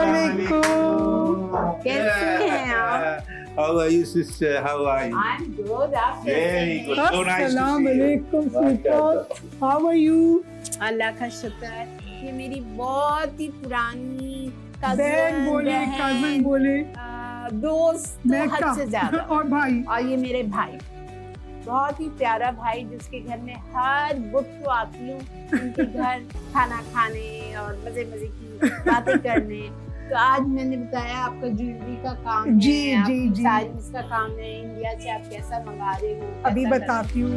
वालेकुम। कैसे हैं आप? How are you, sister? How are you? I'm good. आप कैसे Very हैं? good. So nice to अस्सलाम see you. वालेकुम sweetheart. How are you? अल्लाह का शुक्र है। ये मेरी बहुत ही पुरानी बहन बोले, cousin बोले, दोस्त तो मैं हद से ज्यादा। और भाई। और ये मेरे भाई, बहुत ही प्यारा भाई जिसके घर में हर बुध को आती हूँ उनके घर खाना खाने और मजे मजे की बातें करने। तो आज मैंने बताया आपका ज्वेलरी का काम जी, है, जी, जी। साड़ीज का काम है, इंडिया से आप कैसा मंगा रहे हो, अभी कैसा बताती हूँ।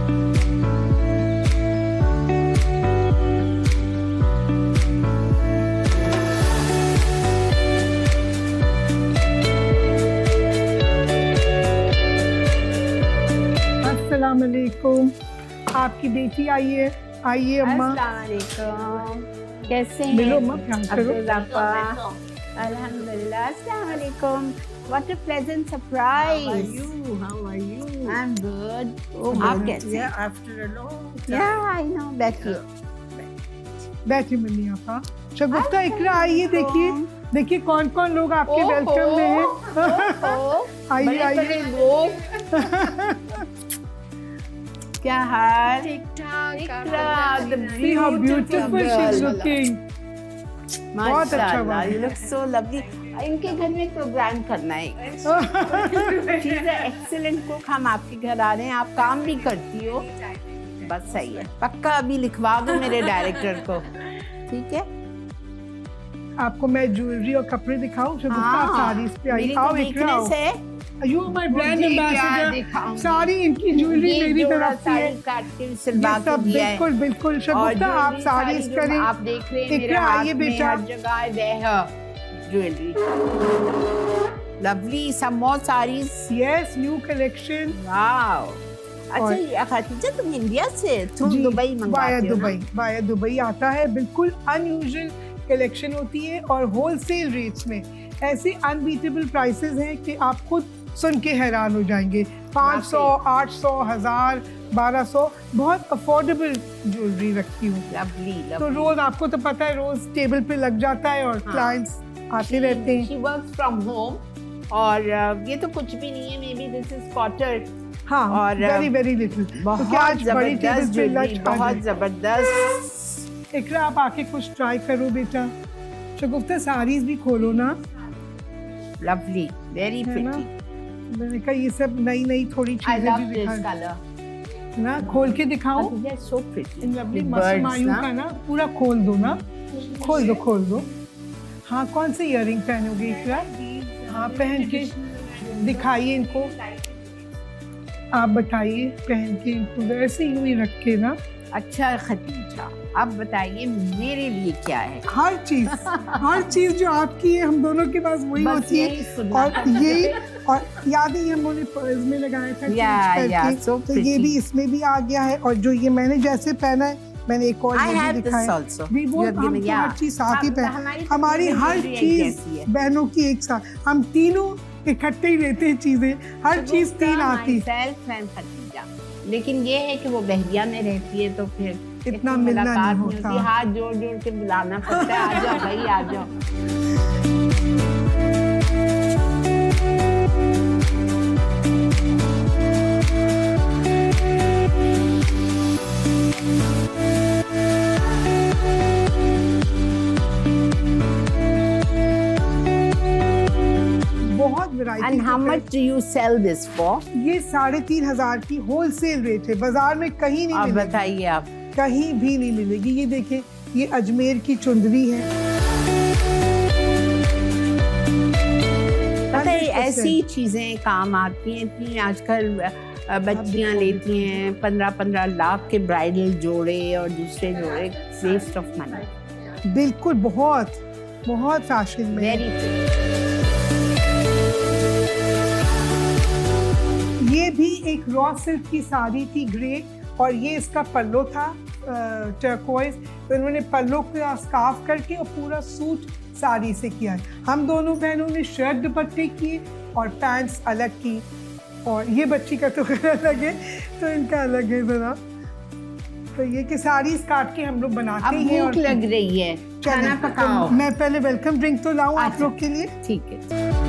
अस्सलाम वालेकुम। आपकी बेटी आई है, आइए अम्मा। अस्सलाम वालेकुम। कैसे हैं? मिलो अम्मा, प्यार करो। अल्हम्दुलिल्लाह। अस्सलाम वालेकुम। What a pleasant surprise. How are you? How are you? I'm good. Oh, आप good. कैसे? Yeah, after a long time. Yeah, I know. बैठिए। बैठी मनी आपा। शगुफ्ता, इकरा आइए, देखिए देखिए कौन कौन लोग आपके ओहो, वेलकम में हैं। आइए बड़े आइए। बड़े लोग। क्या हाल? ठीक-ठाक। इकरा, the See how beautiful she's girl. looking. बहुत अच्छा माशाल्लाह, बात you look so lovely. इनके घर में प्रोग्राम करना है। She's an excellent cook. हम आपके घर आ रहे हैं, आप काम भी करती हो। बस सही है, पक्का अभी लिखवा दो मेरे डायरेक्टर को, ठीक है? आपको मैं ज्वेलरी और कपड़े दिखाऊं? शगुफ्ता, आप साड़ीज पे आई। मेरी आओ तो इकरा, आओ। weakness है। You are my brand मुझे क्या ambassador. दिखाऊं? सारी इनकी ज्वेलरी ये मेरी जोड़ा तरफ से है। साड़ी काट के ये सिलवा के सब दिया है। बिल्कुल बिल्कुल। और शगुफ्ता, आप ज्वेलरी साड़ीज साड़ी जो करें। आप देख रहे हैं मेरे इकरा, हाथ आइए में बेटा। हर जगह है वह jewellery. Lovely, some more saris. Yes, new collection. Wow. अच्छा, और- ये खदीजा तुम इंडिया से थ्रू जी, दुबई वाया मंगवाते हो ना? दुबई, वाया दुबई आता है। बिल्कुल अनयूजुअल कलेक्शन होती है और होलसेल रेट्स में ऐसे अनबीटेबल प्राइसेस हैं कि आप खुद सुन के हैरान हो जाएंगे। 500, 800, 1000, 1200, बहुत अफोर्डेबल ज्वेलरी रखती हूँ। लवली, तो रोज आपको तो पता है, रोज टेबल पे लग जाता है और क्लाइंट्स आते रहते हैं। She works from home और ये तो कुछ भी नहीं है, maybe this is quarter. हाँ, और वेरी वेरी लिटिल। बहुत तो क्या आज बड़ी टेबल जबरदस्त पे ज्वेलरी, लंच बहुत जबरदस्त। इकरा, आप आके कुछ ट्राई करो बेटा। शगुफ्ता, साड़ीज भी खोलो ना, लवली, वेरी है ना? प्रिटी। मैंने कहा ये सब नई नई थोड़ी आई चीजें लव भी दिस दिखा कलर। ना। खोल के दिखाओ। So pretty. इन लवली मसमायू का ना पूरा खोल दो ना, खोल दो। हाँ, कौन से इयररिंग पहनोगे इकरा? हाँ, पहन के दिखाइए इनको। आप बताइए, पहन के इनको ऐसे यूं ही रख के ना। अच्छा खदीजा, अब बताइए मेरे लिए क्या है? हर चीज जो आपकी है, हम दोनों के पास वही बस होती यही है। सुनना और था। यही, और याद ही हमने पर्स में लगाया था या, change करके। so तो ये pretty. भी इसमें भी आ गया है। और जो ये मैंने जैसे पहना है, मैंने एक और I ये have भी this दिखाया। also. भी वो You have given, हमको yeah. हर चीज साथ ही पहन, हमारी हमारी family हर भी एक चीज जैसी है। बहनों की एक साथ, हम तीनों इकट्ठे ही लेते हैं चीजें, हर चीज तीन आती। Myself and Khadija. लेकिन ये है कि वो बहरिया में रहती है तो फिर इतना इतनी मिलना मुलाकात नहीं नहीं होता। होती। हाथ जोड़ जोड़ के बुलाना पड़ता है, आ जाओ भाई, आ जाओ। बहुत variety. And how much do you sell this for? ये 3500 की होलसेल रेट है, बाजार में कहीं नहीं आप मिलेगी, बताइए आप। कहीं भी नहीं मिलेगी। ये देखिए, ये अजमेर की चुंदरी है। पता है 100%। ऐसी चीजें काम आती हैं। इतनी आजकल बच्चियां लेती हैं 15-15 लाख के ब्राइडल जोड़े और दूसरे जोड़े, वेस्ट ऑफ मनी। बिल्कुल, बहुत बहुत फैशन में है। वेरी ये भी एक रॉ सिल्क की साड़ी थी, ग्रे, और ये इसका पल्लो था टर्कोइज। तो इन्होंने पल्लो का स्कार्फ करके और पूरा सूट साड़ी से किया है। हम दोनों बहनों ने शर्ट दुपट्टे किए और पैंट्स अलग की, और ये बच्ची का तो अलग है, तो इनका अलग है ज़रा। तो ये कि साड़ीज काट के हम लोग बनाते हैं। भूख लग रही है, खाना चलें, पकाओ। तो मैं पहले वेलकम ड्रिंक तो लाऊं आप अच्छा। लोग के लिए। ठीक है।